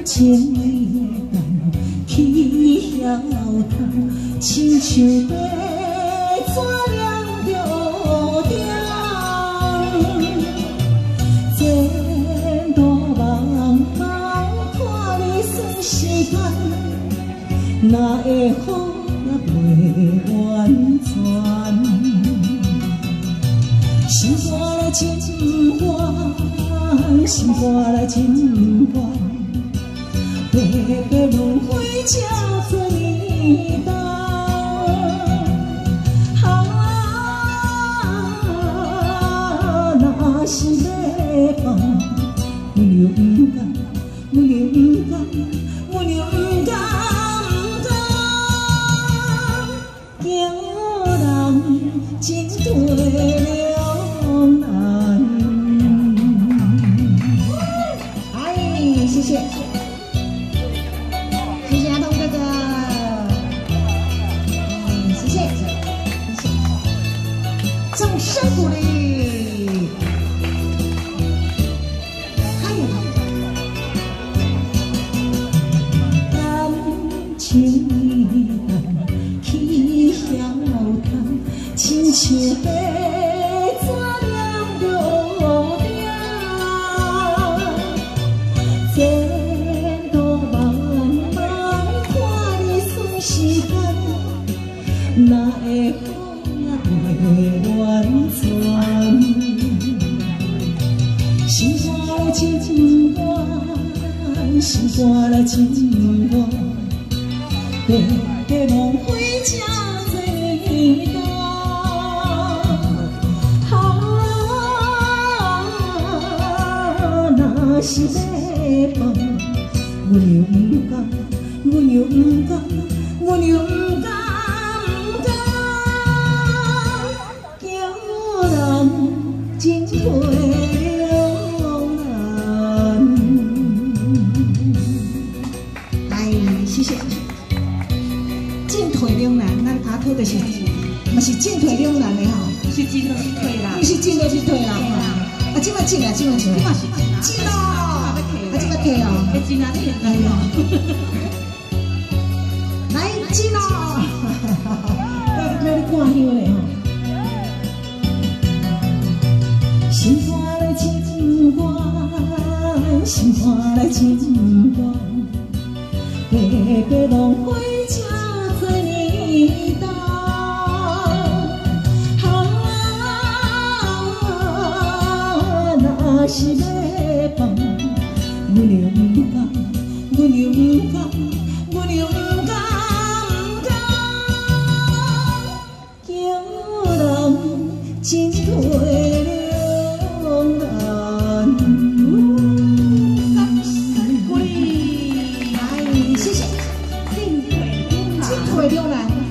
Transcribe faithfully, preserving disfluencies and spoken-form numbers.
情淡，去晓谈，亲像白纸染着点。前途茫茫，看你算时间，哪会好也袂完全。心肝来真烦，心肝来真烦。 白白轮回这多年冬，啊，若是要放，我就不甘，我就不甘，我就不甘不甘，叫人进退两难。哎，谢谢。 掌声鼓励！哎呀，感情淡，去晓谈，亲像白纸染着点。前途茫茫，看你算时间，哪会好也袂完全。心肝来真烦，心肝来真烦，白白轮回这多年冬。啊，若是要放，我就不甘，我就不甘，我就不甘。 进退两难。哎，谢谢。进退两难，咱阿土就是，嘛是进退两难的吼。是进就是退啦。不是进就是退啦。啊，即摆进啊，即摆进。即摆是进咯。啊，即摆退哦。要进啊，退哎呦。来进咯。我你看你看香嘞吼。 心肝来真烦，心肝来真烦，白白轮回这多年冬。啊，若是要放，我就不甘，我就不甘，我就不甘不甘，叫人进退。 进退两难。